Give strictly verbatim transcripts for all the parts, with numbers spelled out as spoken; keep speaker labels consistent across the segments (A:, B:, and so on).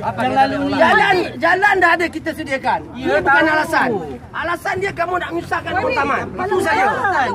A: Apa yang lalu ni?
B: Jalan, jalan dah ada kita sediakan. Ini bukan alasan. Alasan dia kamu nak menyusahkan orang taman. Itu saya.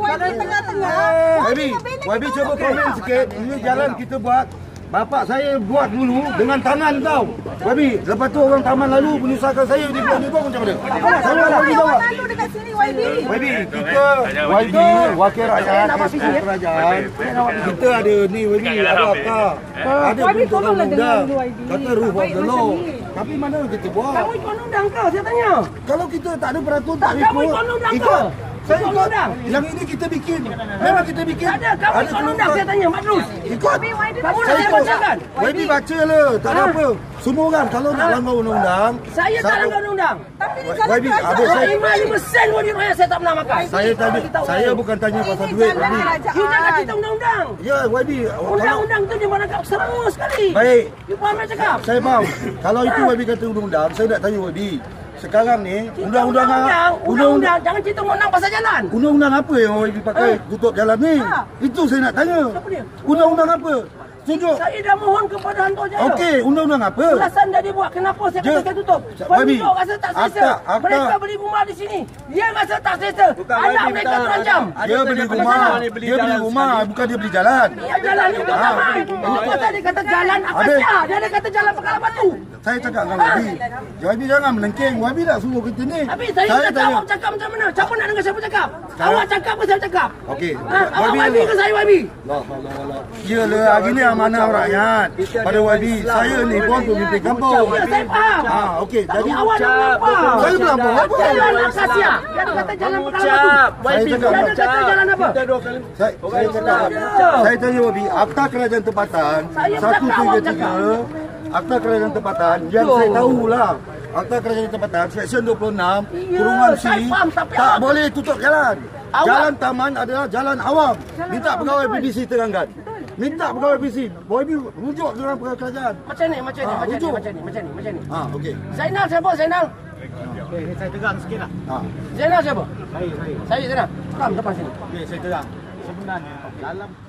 C: Y B, Y B cuba komen sikit. Ini jalan kita buat. Bapak saya buat dulu dengan tangan tau. Y B, lepas tu orang taman lalu menyusahkan saya di bulan ni macam mana? Saya nak bagi jawab.
D: Lalu dekat sini Y B.
C: Y B, kita Y B wakil rakyat kerajaan. Kita ada ni Y B, ada apa? Ada bentuk undang. Kata rule of the law. Tapi mana kita buat?
B: Kamu ikut undang kau, saya tanya.
C: Kalau kita tak ada peraturan tak
B: Kamu
C: ikut.
B: ikut undang
C: Ikut.
B: kau.
C: Saya
B: Ikut
C: ikut.
B: undang.
C: Yang ini kita bikin. Memang kita bikin.
B: Tak ada, kamu ikut undang, saya tanya, Madrus.
C: Ikut.
B: Kamu nak
C: Saya
B: saya
C: ikut.
B: bacakan.
C: Y B baca lah. Tak ada apa. Semua orang kalau nak langgar undang-undang.
B: Saya tak langgar undang.
D: Tapi ni
C: Y B, habis
B: Saya
C: saya.
B: lima lima sen wajib rakyat saya tak pernah makan.
C: Saya tadi, saya bukan tanya pasal duit Y B.
B: You jangan kita undang-undang.
C: Ya, Y B. Kalau
B: Undang-undang tu dia menangkap semua sekali.
C: baik,
B: You faham saya cakap?
C: saya faham. Kalau itu Y B kata undang-undang, saya nak tanya Y B. Sekarang ni undang-undang
B: Undang-undang, undang-undang. Jangan cerita undang pasal jalan.
C: Undang-undang apa yang Y B pakai tutup jalan ni? Itu saya nak tanya.
B: Siapa dia?
C: Undang-undang apa? Tunjuk.
B: Saya dah mohon kepada Hantu Jaya.
C: Okey, undang-undang apa?
B: Alasan dah dia buat. Kenapa saya
C: Je-
B: kata saya tutup?
C: Y B,
B: Penduduk rasa tak selesa.
C: akta, akta.
B: Mereka beli rumah di sini. Dia rasa tak selesa. Anak mereka terancam.
C: Dia beli rumah, dia beli rumah, bukan dia beli jalan.
B: Ya, jalan ni untuk taman. Apa tadi kata jalan Akasya? Dia ada kata jalan Perkara Batu.
C: Saya cakap dengan Y B. Y B jangan melengking. Y B tak suruh kita ni.
B: Tapi saya, saya tak awak cakap macam mana? Siapa nak dengar siapa cakap? Awak cakap ke saya cakap?
C: Okey.
B: Ha, awak Y B ke saya Y B?
C: Allah Allah Allah. Yalah, hari ni amanah rakyat. Pada Y B, saya ni pun pemimpin kampung.
B: Ya, saya faham.
C: Ha, okey.
B: Tapi
C: Jadi
B: awak nak melampau.
C: saya melampau apa?
B: Jalan Akasya. Dia ada kata jalan Perkara Batu.
C: Saya cakap
B: Dia ada kata jalan apa?
C: Saya, saya cakap, saya tanya Y B, Akta Kerajaan Tempatan
B: Saya
C: satu
B: cakap,
C: tiga
B: awak
C: tiga, Akta Kerajaan Tempatan yang saya tahulah. Akta Kerajaan Tempatan Seksyen dua puluh enam kurungan C
B: saya faham, tapi
C: tak
B: awak-
C: boleh tutup jalan.
B: Awak-
C: Jalan taman adalah jalan awam. Minta pegawai P B C terangkan. Minta pegawai P B C. Y B rujuk dengan pegawai kerajaan.
B: Macam ni, macam ni,
C: Ha,
B: macam ni,
C: rujuk.
B: macam ni, macam ni, macam ni.
C: Ha, okey.
B: Zainal siapa? Zainal?
A: Okey, saya terang sikit lah.
C: Ha.
B: Zainal siapa?
A: Saya, saya.
B: Saya Zainal. Kam depan sini.
A: Okey, saya terang. Sebenarnya dalam